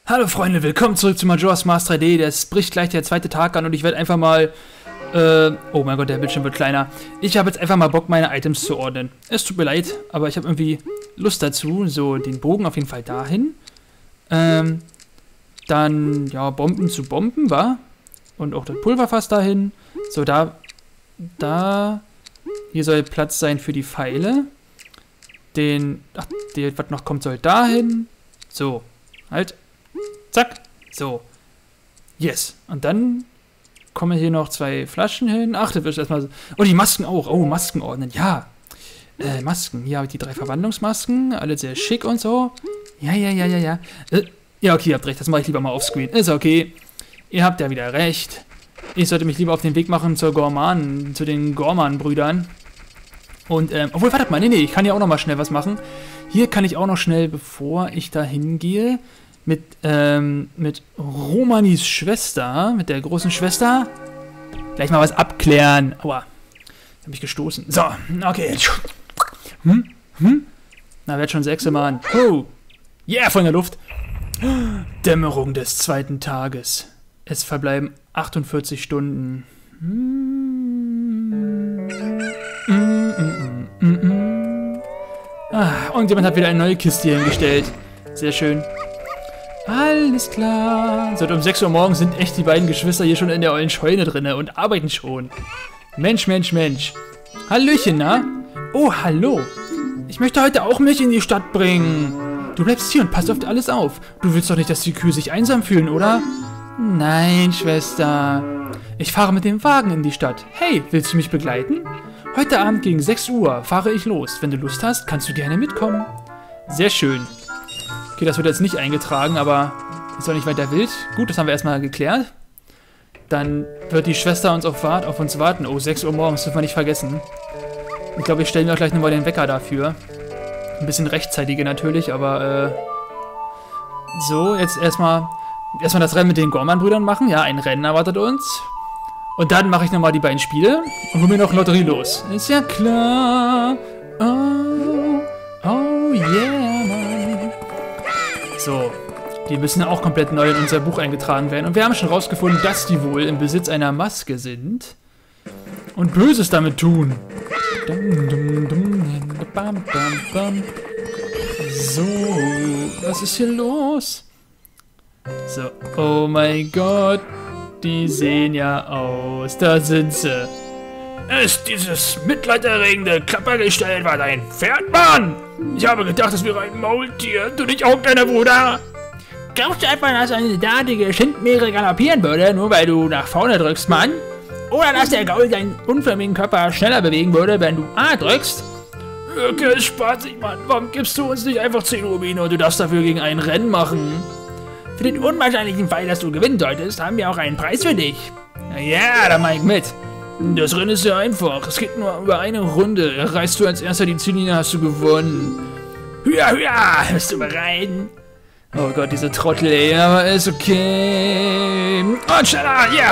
Hallo Freunde, willkommen zurück zu Majora's Mask 3D. Das bricht gleich der zweite Tag an und ich werde einfach mal... oh mein Gott, der Bildschirm wird kleiner. Ich habe jetzt einfach mal Bock, meine Items zu ordnen. Es tut mir leid, aber ich habe irgendwie Lust dazu. So, den Bogen auf jeden Fall dahin. Dann, ja, Bomben zu Bomben, wa? Und auch das Pulverfass dahin. So, da... Hier soll Platz sein für die Pfeile. Ach, was noch kommt, soll dahin. So, halt. Zack. So. Yes. Und dann kommen hier noch 2 Flaschen hin. Ach, das wird erstmal so. Oh, die Masken auch. Oh, Masken ordnen. Ja. Masken. Hier habe ich die 3 Verwandlungsmasken. Alle sehr schick und so. Ja. Ja, okay, ihr habt recht. Das mache ich lieber mal offscreen. Ist okay. Ihr habt ja wieder recht. Ich sollte mich lieber auf den Weg machen zu den Gorman-Brüdern. Und, obwohl, wartet mal. Nee, ich kann ja auch noch mal schnell was machen. Hier kann ich auch noch schnell, bevor ich da hingehe, mit Romanis Schwester, mit der großen Schwester, gleich mal was abklären. Aua, hab ich gestoßen. So, okay. Na, wird schon 6 Mann. Oh, yeah, von der Luft. Dämmerung des zweiten Tages. Es verbleiben 48 Stunden. Und jemand hat wieder eine neue Kiste hier hingestellt. Sehr schön. Alles klar. Seit um 6 Uhr morgens sind echt die beiden Geschwister hier schon in der ollen Scheune drinne und arbeiten schon. Mensch. Hallöchen, na? Oh, hallo. Ich möchte heute auch Milch in die Stadt bringen. Du bleibst hier und passt auf alles auf. Du willst doch nicht, dass die Kühe sich einsam fühlen, oder? Nein, Schwester. Ich fahre mit dem Wagen in die Stadt. Hey, willst du mich begleiten? Heute Abend gegen 6 Uhr fahre ich los. Wenn du Lust hast, kannst du gerne mitkommen. Sehr schön. Okay, das wird jetzt nicht eingetragen, aber ist doch nicht weiter wild. Gut, das haben wir erstmal geklärt. Dann wird die Schwester auf uns warten. Oh, 6 Uhr morgens, dürfen wir nicht vergessen. Ich glaube, ich stelle mir auch gleich nochmal den Wecker dafür. Ein bisschen rechtzeitiger natürlich, aber so, jetzt erstmal das Rennen mit den Gorman-Brüdern machen. Ja, ein Rennen erwartet uns. Und dann mache ich nochmal die beiden Spiele und hole mir noch Lotterie los. Ist ja klar. Oh yeah, Mann. So, die müssen auch komplett neu in unser Buch eingetragen werden. Und wir haben schon rausgefunden, dass die wohl im Besitz einer Maske sind. Und Böses damit tun. So, was ist hier los? So, oh mein Gott. Die sehen ja aus. Da sind sie. Ist dieses mitleiderregende Klappergestell war dein Pferd, Mann? Ich habe gedacht, es wäre ein Maultier. Du nicht auch, kleiner Bruder? Glaubst du etwa, dass eine dartige Schindmeere galoppieren würde, nur weil du nach vorne drückst, Mann? Oder dass der Gaul deinen unförmigen Körper schneller bewegen würde, wenn du A drückst? Wirklich spaßig, Mann. Warum gibst du uns nicht einfach 10 Rubine und du darfst dafür gegen ein Rennen machen? Für den unwahrscheinlichen Fall, dass du gewinnen solltest, haben wir auch einen Preis für dich. Ja, da mach ich mit. Das Rennen ist sehr einfach. Es geht nur über eine Runde. Erreichst du als erster die Ziellinie, hast du gewonnen. Hüa, bist du bereit? Oh Gott, diese Trottel, ey, aber ist okay. Und schneller, ja.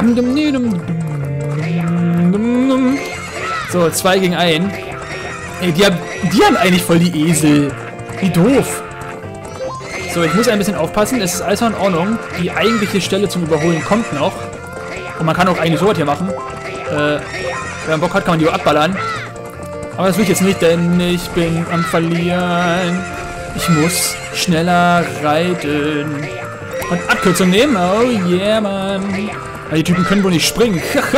So, 2 gegen 1. Ey, die haben eigentlich voll die Esel. Wie doof. So, ich muss ein bisschen aufpassen, es ist alles in Ordnung. Die eigentliche Stelle zum Überholen kommt noch. Und man kann auch eigentlich sowas hier machen. Wenn man Bock hat, kann man die auch abballern. Aber das will ich jetzt nicht, denn ich bin am Verlieren. Ich muss schneller reiten. Und Abkürzung nehmen. Oh yeah, Mann. Ja, die Typen können wohl nicht springen.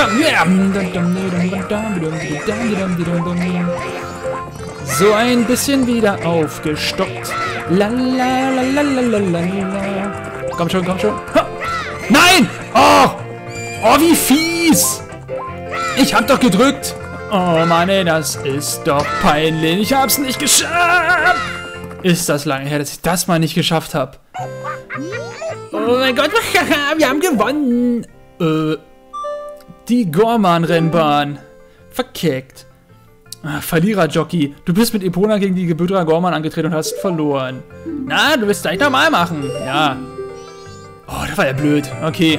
So ein bisschen wieder aufgestockt. Lalalalalalala. Komm schon. Ha! Nein! Oh, wie fies! Ich hab doch gedrückt. Oh Mann, ey, das ist doch peinlich. Ich hab's nicht geschafft. Ist das lange her, dass ich das mal nicht geschafft habe. Oh mein Gott, wir haben gewonnen. Die Gorman-Rennbahn. Verkeckt. Verlierer-Jockey. Du bist mit Epona gegen die Gebüdra Gorman angetreten und hast verloren. Na, du willst gleich nochmal machen. Ja. Oh, das war ja blöd. Okay.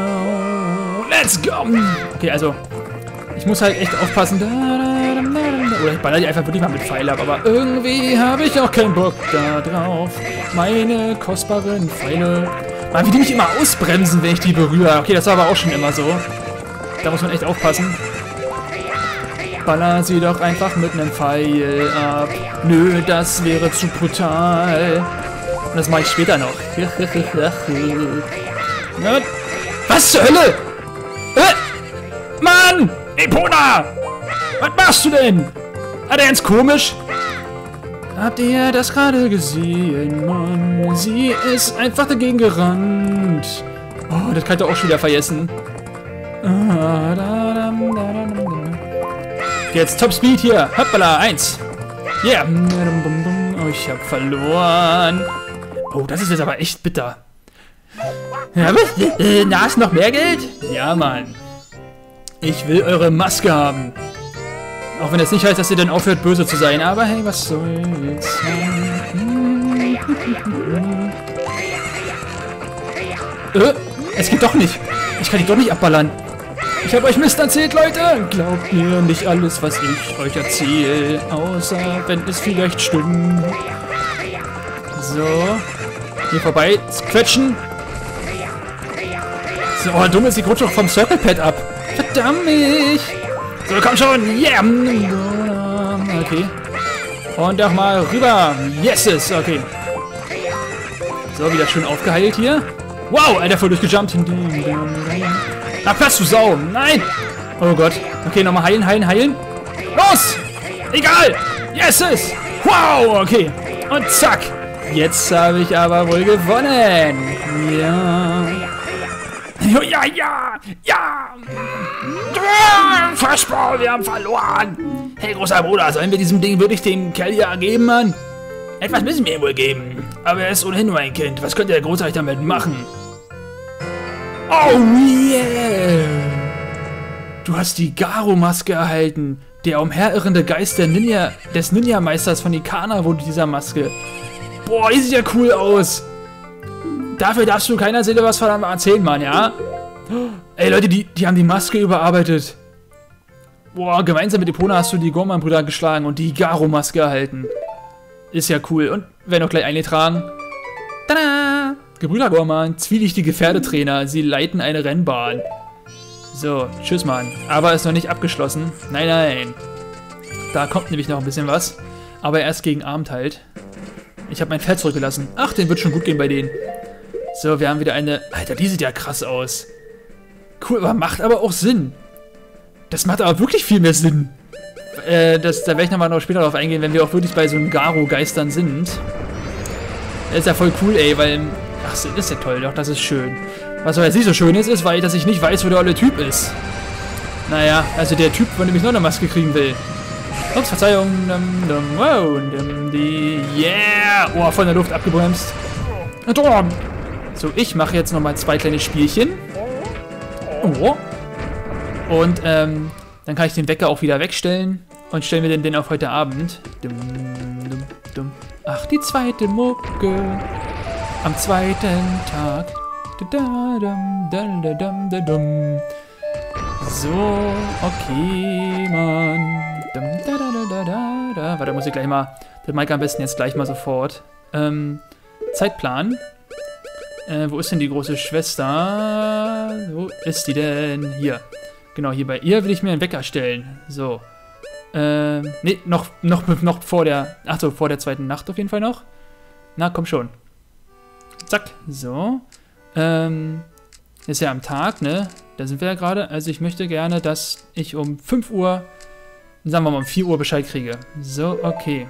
Let's go. Okay, also. Ich muss halt echt aufpassen. Oder ich baller die einfach wirklich mal mit Pfeil ab. Aber irgendwie habe ich auch keinen Bock da drauf. Meine kostbaren Pfeile. Mann, wie die mich immer ausbremsen, wenn ich die berühre. Okay, das war aber auch schon immer so. Da muss man echt aufpassen. Baller sie doch einfach mit einem Pfeil ab. Nö, das wäre zu brutal. Und das mache ich später noch. Was zur Hölle? Mann! Epona! Was machst du denn? Hat er ganz komisch? Habt ihr das gerade gesehen, Mann? Sie ist einfach dagegen gerannt. Oh, das kann ich doch auch schon wieder vergessen. Jetzt Top Speed hier. Hoppala, 1. Yeah. Oh, ich hab verloren. Oh, das ist jetzt aber echt bitter. Ja, na, ist noch mehr Geld? Ja, Mann. Ich will eure Maske haben. Auch wenn das nicht heißt, dass ihr dann aufhört, böse zu sein. Aber hey, was soll's. Es geht doch nicht. Ich kann die doch nicht abballern. Ich habe euch Mist erzählt, Leute. Glaubt mir nicht alles, was ich euch erzähle. Außer, wenn es vielleicht stimmt. So. Hier vorbei. Quetschen. So, oh, dumm ist, die rutscht doch vom Circle Pad ab. Verdammt mich. So, komm schon. Yeah. Okay. Und auch mal rüber. Yeses. Okay. So, wieder schön aufgeheilt hier. Wow, Alter, voll durchgejumpt. Na, Platz, du Sau. Nein. Oh Gott. Okay, nochmal heilen, heilen, heilen. Los. Egal. Yeses. Wow, okay. Und zack. Jetzt habe ich aber wohl gewonnen. Ja. Ja, ja, ja. Versprochen, wir haben verloren. Hey, großer Bruder, sollen wir diesem Ding wirklich dem Kerl hier geben, Mann? Etwas müssen wir ihm wohl geben. Aber er ist ohnehin nur ein Kind. Was könnte der Großreich damit machen? Oh, yeah. Du hast die Garo-Maske erhalten. Der umherirrende Geist des Ninja-Meisters von Ikana wurde dieser Maske. Boah, die sieht ja cool aus. Dafür darfst du keiner Seele was von erzählen, Mann, ja? Ey, Leute, die haben die Maske überarbeitet. Boah, gemeinsam mit Epona hast du die Gorman-Brüder geschlagen und die Garo-Maske erhalten. Ist ja cool. Und werden auch gleich eingetragen. Tada! Gebrüder Gorman, zwielichtige Pferdetrainer. Sie leiten eine Rennbahn. So, tschüss, Mann. Aber ist noch nicht abgeschlossen. Nein, nein. Da kommt nämlich noch ein bisschen was. Aber erst gegen Abend halt. Ich habe mein Pferd zurückgelassen. Ach, den wird schon gut gehen bei denen. So, wir haben wieder eine... Alter, die sieht ja krass aus. Cool, aber macht aber auch Sinn. Das macht aber wirklich viel mehr Sinn. Da werde ich noch später drauf eingehen, wenn wir auch wirklich bei so einem Garo-Geistern sind. Das ist ja voll cool, ey, weil... Ach, das ist ja toll, doch, das ist schön. Was aber jetzt nicht so schön ist, weil dass ich nicht weiß, wo der olle Typ ist. Naja, also der Typ, von dem ich noch eine Maske kriegen will. Ups, Verzeihung. Wow, yeah! Oh, von der Luft abgebremst. So, ich mache jetzt nochmal 2 kleine Spielchen. Oh. Und, dann kann ich den Wecker auch wieder wegstellen. Und stellen wir den auf heute Abend. Ach, die zweite Mucke. Am zweiten Tag. So, okay, Mann. Warte, muss ich gleich mal... Das mache ich am besten jetzt gleich mal sofort. Zeitplan. Wo ist denn die große Schwester? Wo ist die denn? Hier. Genau, hier bei ihr will ich mir einen Wecker stellen. So. Nee, noch vor der... Achso, vor der zweiten Nacht auf jeden Fall noch. Na, komm schon. Zack, so. Ist ja am Tag, ne? Da sind wir ja gerade. Also ich möchte gerne, dass ich um 5 Uhr, sagen wir mal um 4 Uhr Bescheid kriege. So, okay.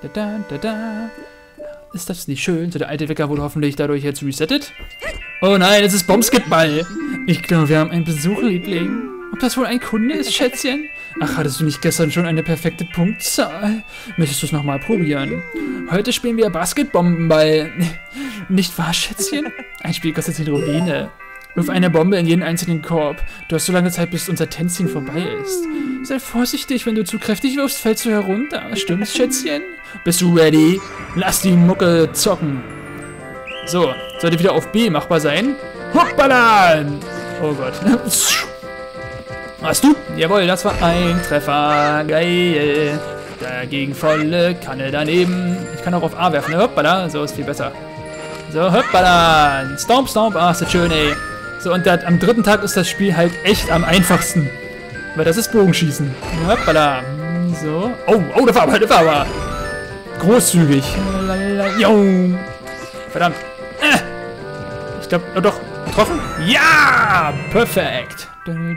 Ist das nicht schön? So, der alte Wecker wurde hoffentlich dadurch jetzt resettet. Oh nein, es ist Bombskitball. Ich glaube, wir haben einen Besuch, Liebling. Ob das wohl ein Kunde ist, Schätzchen? Ach, hattest du nicht gestern schon eine perfekte Punktzahl? Möchtest du es nochmal probieren? Heute spielen wir Basketbombenball. Nicht wahr, Schätzchen? Ein Spiel kostet 10 Rubine. Wirf eine Bombe in jeden einzelnen Korb. Du hast so lange Zeit, bis unser Tänzchen vorbei ist. Sei vorsichtig, wenn du zu kräftig wirfst, fällst du herunter. Stimmt's, Schätzchen? Bist du ready? Lass die Mucke zocken. So, sollte wieder auf B machbar sein. Hoppala! Oh Gott. Hast du? Jawohl, das war ein Treffer. Geil. Dagegen volle Kanne daneben. Ich kann auch auf A werfen. Hoppala, so ist viel besser. So, hoppala. Stomp, stomp. Ah, ist das schön, ey. So, und am dritten Tag ist das Spiel halt echt am einfachsten. Weil das ist Bogenschießen. Hoppala. So. Oh, oh, das war aber großzügig. Jo. Verdammt. Ich glaube, oh, doch. Getroffen? Ja! Perfekt.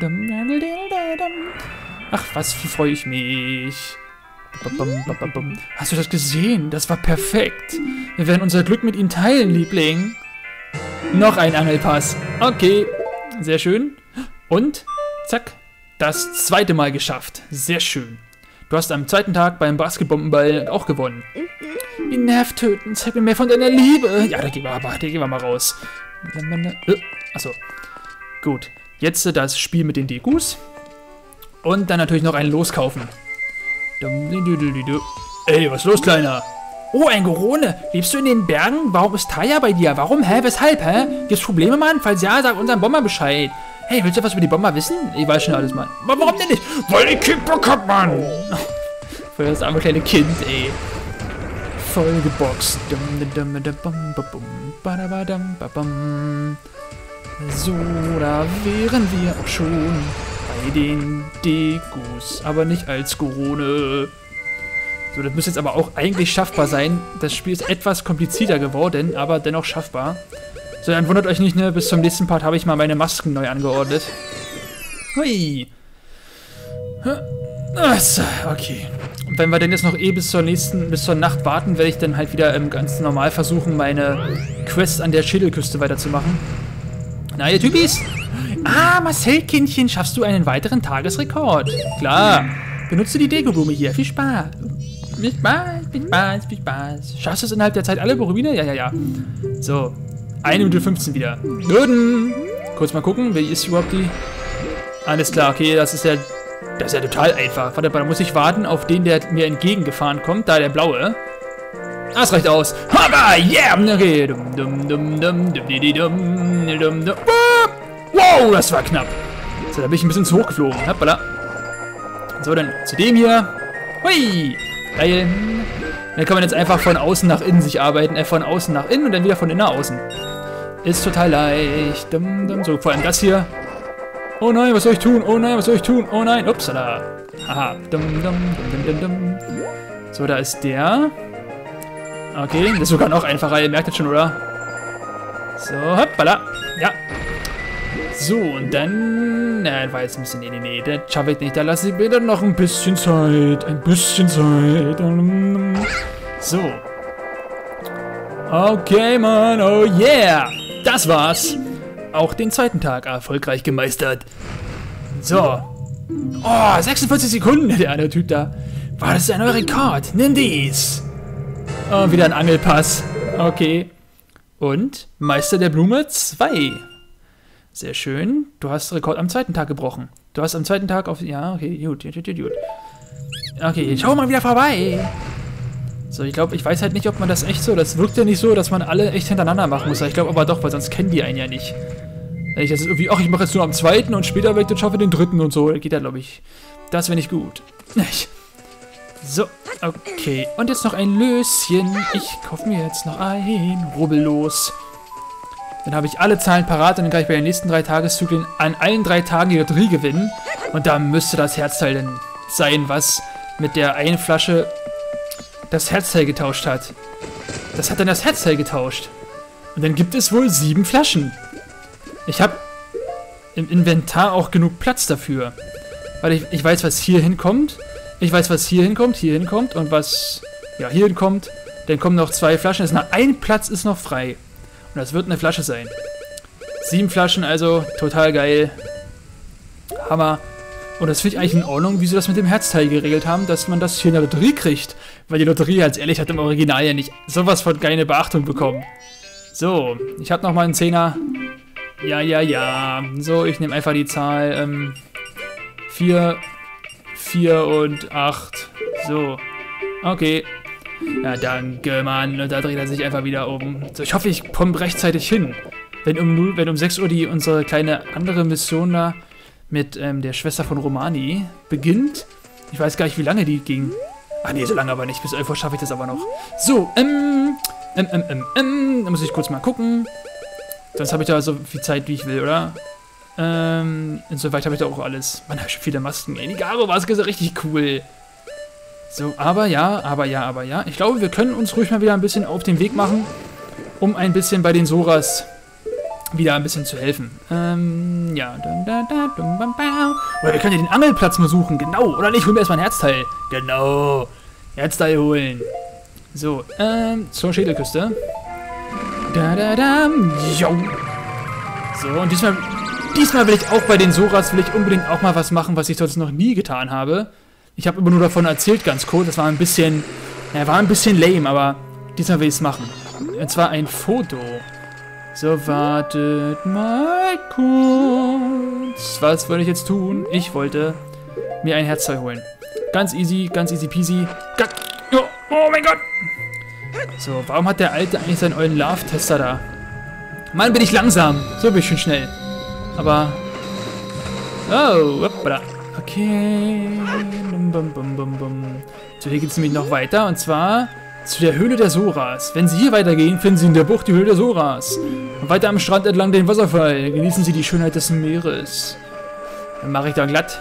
Ach, was freue ich mich. Hast du das gesehen? Das war perfekt. Wir werden unser Glück mit ihm teilen, Liebling. Noch ein Angelpass. Okay. Sehr schön. Und, zack, das zweite Mal geschafft. Sehr schön. Du hast am zweiten Tag beim Basketball auch gewonnen. Wie nervtötend. Zeig mir mehr von deiner Liebe. Ja, da gehen wir mal raus. Achso. Gut. Jetzt das Spiel mit den Dekus. Und dann natürlich noch einen loskaufen. Ey, was ist los, Kleiner? Oh, ein Gorone. Lebst du in den Bergen? Warum ist Taya bei dir? Warum? Hä? Weshalb? Hä? Gibt's Probleme, Mann? Falls ja, sag unserem Bomber Bescheid. Hey, willst du was über die Bomber wissen? Ich weiß schon alles, Mann. Warum denn nicht? Weil die Kind bekommt, Mann. Voll das arme kleine Kind, ey. Voll geboxt. So, da wären wir auch schon bei den Dekus. Aber nicht als Gorone. So, das müsste jetzt aber auch eigentlich schaffbar sein. Das Spiel ist etwas komplizierter geworden, aber dennoch schaffbar. So, dann wundert euch nicht, ne? Bis zum nächsten Part habe ich mal meine Masken neu angeordnet. Hui. Achso, okay. Und wenn wir denn jetzt noch bis zur Nacht warten, werde ich dann halt wieder ganz normal versuchen, meine Quest an der Schädelküste weiterzumachen. Na, ihr Typis? Ah, Marcel-Kindchen, schaffst du einen weiteren Tagesrekord? Klar. Benutze die Dekoblume hier. Viel Spaß. Viel Spaß, viel Spaß, viel Spaß. Schaffst du es innerhalb der Zeit alle Rubine? Ja, ja, ja. So. 1 Minute 15 wieder. Würden. Kurz mal gucken, wie ist überhaupt die... Alles klar, okay, das ist ja total einfach. Warte mal, da muss ich warten auf den, der mir entgegengefahren kommt. Da, der blaue. Das reicht aus. Hoppa, yeah! Okay. Wow, das war knapp. So, da bin ich ein bisschen zu hoch geflogen. Hoppala. So, dann zu dem hier. Hui! Geil. Dann kann man jetzt einfach von außen nach innen sich arbeiten. Von außen nach innen und dann wieder von innen nach außen. Ist total leicht. So, vor allem das hier. Oh nein, was soll ich tun? Oh nein, was soll ich tun? Oh nein, upsala. Haha. So, da ist der. Okay, das ist sogar noch einfacher. Ihr merkt das schon, oder? So, hoppala. Ja. So, und dann... Na, war jetzt ein bisschen... Nee, das schaffe ich nicht. Da lasse ich mir dann noch ein bisschen Zeit. Ein bisschen Zeit. So. Okay, Mann. Oh yeah. Das war's. Auch den zweiten Tag erfolgreich gemeistert. So. Oh, 46 Sekunden, der eine Typ da. War das ein neuer Rekord? Nimm dies. Oh, wieder ein Angelpass. Okay. Und Meister der Blume 2. Sehr schön. Du hast Rekord am zweiten Tag gebrochen. Du hast am zweiten Tag auf... Ja, okay, gut. Okay, schau mal wieder vorbei. So, ich glaube, ich weiß halt nicht, ob man das echt so... Das wirkt ja nicht so, dass man alle echt hintereinander machen muss. Ich glaube aber doch, weil sonst kennen die einen ja nicht. Wenn ich das irgendwie... Ach, ich mache jetzt nur am zweiten und später werde ich dann schaffe den dritten und so. Geht ja, glaube ich. Das wäre nicht gut. So, okay. Und jetzt noch ein Löschen. Ich kaufe mir jetzt noch ein. Rubbellos. Dann habe ich alle Zahlen parat und dann kann ich bei den nächsten 3 Tageszyklen an allen 3 Tagen die Lotterie gewinnen. Und da müsste das Herzteil dann sein, was mit der einen Flasche das Herzteil getauscht hat. Das hat dann das Herzteil getauscht. Und dann gibt es wohl 7 Flaschen. Ich habe im Inventar auch genug Platz dafür. Weil ich weiß, was hier hinkommt. Ich weiß, was hier hinkommt und was ja hier hinkommt. Dann kommen noch 2 Flaschen. Das ist noch ein Platz ist noch frei. Und das wird eine Flasche sein. 7 Flaschen, also total geil. Hammer. Und das finde ich eigentlich in Ordnung, wie sie das mit dem Herzteil geregelt haben, dass man das hier in der Lotterie kriegt. Weil die Lotterie, ganz ehrlich, hat im Original ja nicht sowas von keine Beachtung bekommen. So, ich habe nochmal einen 10er. Ja. So, ich nehme einfach die Zahl 4 und 8. So, okay. Ja, danke, Mann. Und da dreht er sich einfach wieder um. So, ich hoffe, ich komme rechtzeitig hin. Wenn um 6 Uhr unsere kleine andere Mission da mit der Schwester von Romani beginnt. Ich weiß gar nicht, wie lange die ging. Ach nee, so lange aber nicht. Bis 11 Uhr schaffe ich das aber noch. So, da muss ich kurz mal gucken. Sonst habe ich da so viel Zeit, wie ich will, oder? Insoweit habe ich da auch alles. Man, habe ich schon viele Masken. Ey, die Garo-Maske ist richtig cool. So, aber ja. Ich glaube, wir können uns ruhig mal wieder ein bisschen auf den Weg machen, um ein bisschen bei den Soras wieder ein bisschen zu helfen. Ja. Oder wir können ja den Angelplatz mal suchen. Genau. Oder nicht, holen wir erstmal ein Herzteil. Genau. Herzteil holen. So, zur Schädelküste. Jo. So, und diesmal will ich auch bei den Soras, unbedingt auch mal was machen, was ich sonst noch nie getan habe. Ich habe immer nur davon erzählt, ganz kurz. Das war ein bisschen lame, aber diesmal will ich es machen. Und zwar ein Foto. So, wartet mal kurz. Was wollte ich jetzt tun? Ich wollte mir ein Herzteil holen. Ganz easy peasy. Oh mein Gott! So, warum hat der Alte eigentlich seinen ollen Love-Tester da? Mann, bin ich langsam. So bin ich schon schnell. Aber... Oh, hoppala. Okay. So, hier geht es nämlich noch weiter. Und zwar zu der Höhle der Soras. Wenn Sie hier weitergehen, finden Sie in der Bucht die Höhle der Soras. Und weiter am Strand entlang den Wasserfall. Genießen Sie die Schönheit des Meeres. Dann mache ich da glatt.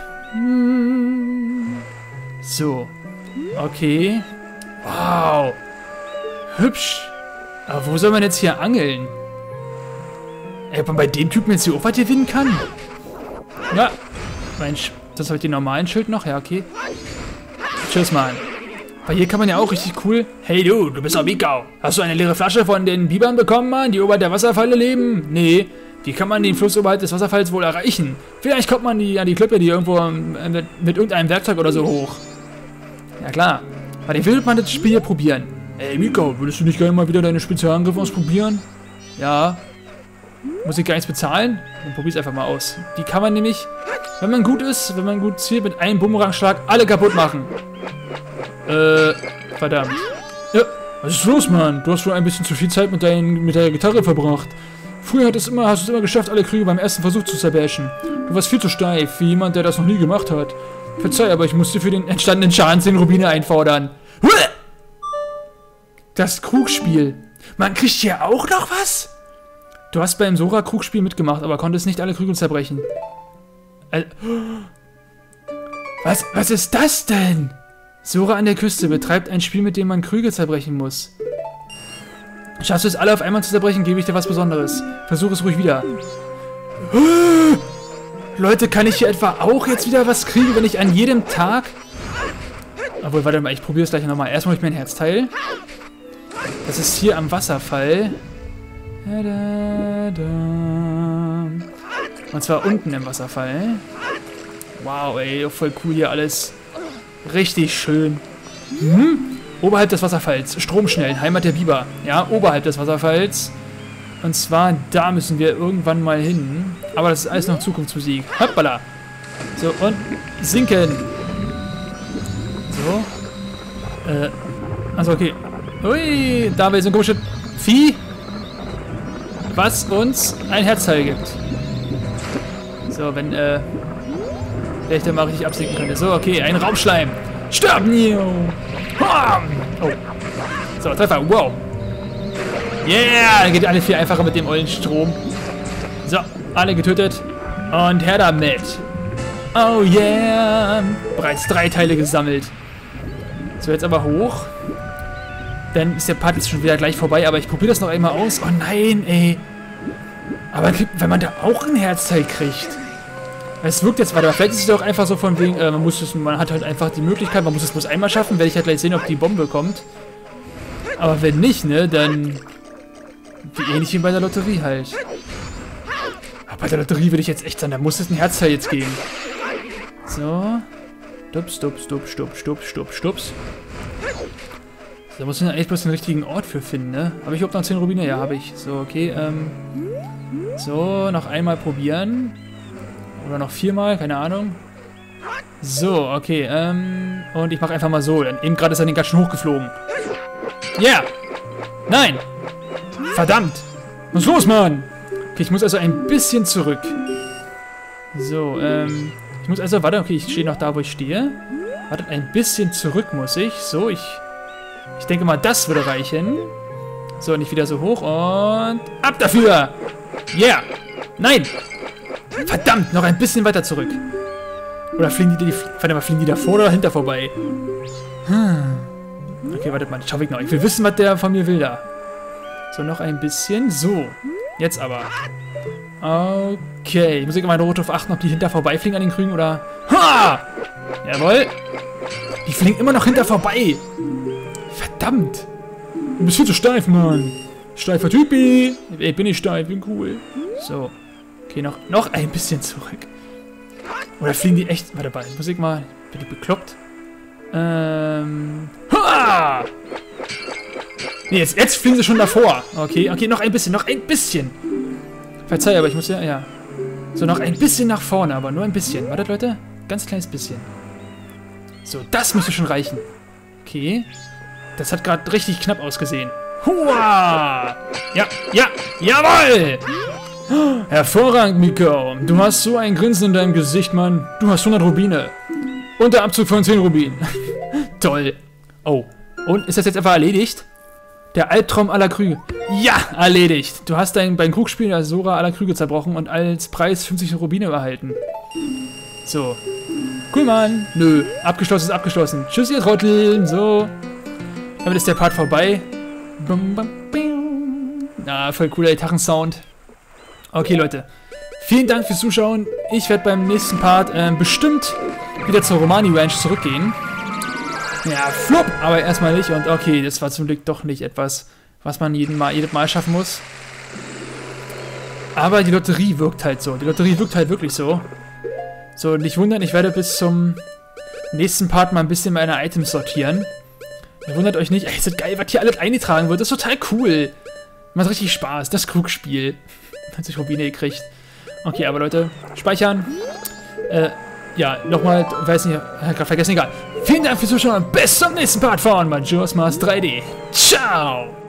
So. Okay. Wow. Hübsch. Aber wo soll man jetzt hier angeln? Ey, ob man bei dem Typen jetzt hier auch was gewinnen kann? Ja. Mensch, das habe ich den normalen Schild noch? Ja, okay. Tschüss, Mann. Weil hier kann man ja auch richtig cool... Hey du bist doch Mikau. Hast du eine leere Flasche von den Bibern bekommen, Mann, die oberhalb der Wasserfalle leben? Nee. Wie kann man den Fluss oberhalb des Wasserfalls wohl erreichen? Vielleicht kommt man an die Klippe, die irgendwo mit irgendeinem Werkzeug oder so hoch. Ja klar. Bei dem will man das Spiel hier probieren. Ey Mikau, würdest du nicht gerne mal wieder deine Spezialangriffe ausprobieren? Ja. Muss ich gar nichts bezahlen? Dann probier's einfach mal aus. Die kann man nämlich, wenn man gut zielt, mit einem Bumerangschlag alle kaputt machen. Verdammt. Ja, was ist los, Mann? Du hast wohl ein bisschen zu viel Zeit mit der Gitarre verbracht. Früher hast du es immer geschafft, alle Krüge beim ersten Versuch zu zerbashen. Du warst viel zu steif, wie jemand, der das noch nie gemacht hat. Verzeih, aber ich musste für den entstandenen Schaden 10 Rubine einfordern. Das Krugspiel. Man kriegt hier auch noch was? Du hast beim Sora-Krugspiel mitgemacht, aber konntest nicht alle Krüge zerbrechen. Was ist das denn? Sora an der Küste betreibt ein Spiel, mit dem man Krüge zerbrechen muss. Schaffst du es alle auf einmal zu zerbrechen, gebe ich dir was Besonderes. Versuch es ruhig wieder. Leute, kann ich hier etwa auch jetzt wieder was kriegen, wenn ich an jedem Tag... Obwohl, warte mal, ich probiere es gleich nochmal. Erstmal hol ich mir ein Herzteil. Das ist hier am Wasserfall. Und zwar unten im Wasserfall. Wow, ey, voll cool hier alles. Richtig schön. Oberhalb des Wasserfalls. Stromschnellen, Heimat der Biber. Ja, oberhalb des Wasserfalls. Und zwar, da müssen wir irgendwann mal hin. Aber das ist alles noch Zukunftsmusik. Hoppala. So, und sinken. So. Also okay. Ui, da wir so ein komisches Vieh, was uns ein Herzteil gibt. So, wenn, ich da mal richtig absinken könnte. So, okay, ein Raumschleim. Stirb! Oh. So, Treffer, wow. Yeah, dann geht alle 4 einfacher mit dem ollen Strom. So, alle getötet. Und her damit. Oh yeah. Bereits 3 Teile gesammelt. So, jetzt aber hoch. Dann ist der Part jetzt schon wieder gleich vorbei, aber ich probiere das noch einmal aus. Oh nein, ey. Aber wenn man da auch ein Herzteil kriegt. Es wirkt jetzt weiter. Vielleicht ist es doch einfach so von wegen, man hat halt einfach die Möglichkeit, man muss es bloß einmal schaffen, werde ich halt gleich sehen, ob die Bombe kommt. Aber wenn nicht, ne, dann wie ähnlich wie bei der Lotterie halt. Aber bei der Lotterie würde ich jetzt echt sagen, da muss es ein Herzteil jetzt geben. So. Stups. Da muss man eigentlich bloß den richtigen Ort für finden, ne? Habe ich überhaupt noch 10 Rubine? Ja, habe ich. So, okay, so, noch einmal probieren. Oder noch 4-mal, keine Ahnung. So, okay, und ich mache einfach mal so. Dann eben gerade ist er den ganz schön hochgeflogen. Yeah! Nein! Verdammt! Was ist los, Mann? Okay, ich muss also ein bisschen zurück. So, ich muss also, warte, okay, ich stehe noch da, wo ich stehe. Wartet, ein bisschen zurück muss ich. So, ich denke mal, das würde reichen. So, nicht wieder so hoch und ab dafür! Yeah! Nein! Verdammt, noch ein bisschen weiter zurück. Oder fliegen die davor oder dahinter vorbei? Okay, wartet mal, das schaffe ich noch. Ich will wissen, was der von mir will da. So, noch ein bisschen. So, jetzt aber. Okay, ich muss ich mal darauf achten, ob die hinter vorbeifliegen an den Krügen oder... Ha! Jawohl! Die fliegen immer noch hinter vorbei! Verdammt! Du bist viel zu steif, Mann! Steifer Typi! Ey, bin ich steif, bin cool. So. Okay, noch ein bisschen zurück. Oder fliegen die echt... Warte mal, muss ich mal... Bin ich bekloppt? Ha! Nee, jetzt fliegen sie schon davor. Okay, noch ein bisschen, Verzeih, aber ich muss ja... So, noch ein bisschen nach vorne, aber nur ein bisschen. Wartet, Leute. Ganz kleines bisschen. So, das müsste schon reichen. Okay. Das hat gerade richtig knapp ausgesehen. Hua! Jawohl! Hervorragend, Miko. Du hast so ein Grinsen in deinem Gesicht, Mann. Du hast 100 Rubine. Und der Abzug von 10 Rubinen. Toll. Oh. Und ist das jetzt einfach erledigt? Der Albtraum aller Krüge. Ja, erledigt. Du hast beim Krugspiel der Sora aller Krüge zerbrochen und als Preis 50 Rubine erhalten. So. Cool, Mann. Nö. Abgeschlossen ist abgeschlossen. Tschüss, ihr Trotteln. So. Damit ist der Part vorbei. Na, voll cooler Gitarrensound. Okay, Leute. Vielen Dank fürs Zuschauen. Ich werde beim nächsten Part bestimmt wieder zur Romani Ranch zurückgehen. Ja, flupp, aber erstmal nicht. Und okay, das war zum Glück doch nicht etwas, was man jedes Mal schaffen muss. Aber die Lotterie wirkt halt so. Die Lotterie wirkt halt wirklich so. So, nicht wundern, ich werde bis zum nächsten Part mal ein bisschen meine Items sortieren. Wundert euch nicht. Ey, ist das geil, was hier alles eingetragen wird. Das ist total cool. Macht richtig Spaß. Das Krugspiel. 90 Rubine gekriegt. Okay, aber Leute, speichern. Ja, nochmal, weiß nicht, gerade vergessen, egal. Vielen Dank fürs Zuschauen und bis zum nächsten Part von Majora's Mask 3D. Ciao!